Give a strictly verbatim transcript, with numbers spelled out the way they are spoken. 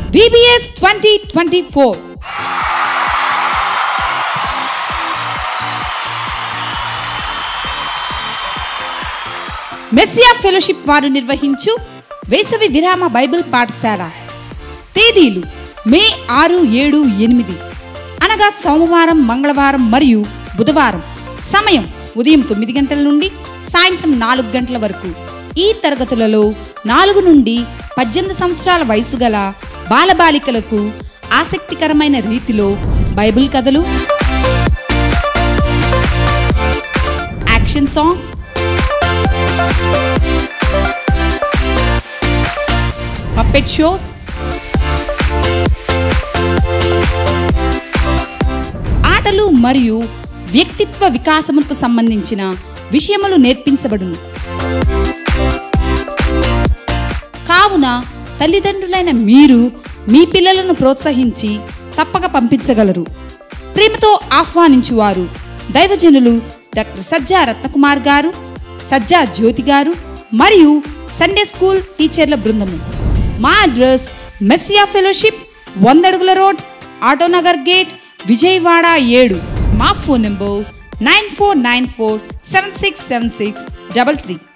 V B S twenty twenty-four. Messiah Fellowship వారు నిర్వహించు వేసవి విరామ బైబిల్ పాఠశాల. తేదీలు మే ఆరు ఏడు ఎనిమిది అనగా సోమవారం, మంగళవారం మరియు బుధవారం. సమయం ఉదయం తొమ్మిది గంటల నుండి సాయంత్రం నాలుగు గంటల వరకు. ఈ తరగతులలో నాలుగు నుండి పద్దెనిమిది సంవత్సరాల వయసు గల బాలబాలికలకు ఆసక్తికరమైన రీతిలో బైబిల్ కథలు, యాక్షన్ సాంగ్స్, పప్పెట్ షోస్, ఆటలు మరియు వ్యక్తిత్వ వికాసముకు సంబంధించిన విషయములు నేర్పించబడును. కావున తల్లిదండ్రులైన మీరు మీ పిల్లలను ప్రోత్సహించి తప్పక పంపించగలరు. ప్రేమతో ఆహ్వానించువారు దైవజనులు డాక్టర్ సజ్జా రత్నకుమార్ గారు, సజ్జా జ్యోతి గారు మరియు సండే స్కూల్ టీచర్ల బృందము. మా అడ్రస్ మెస్సియా ఫెలోషిప్, వందడుగుల రోడ్, ఆటోనగర్ గేట్, విజయవాడ ఏడు. మా phone number nine four nine four seven six seven six double three.